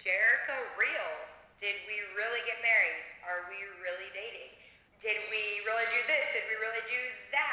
Jerika real? Did we really get married? Are we really dating? Did we really do this? Did we really do that?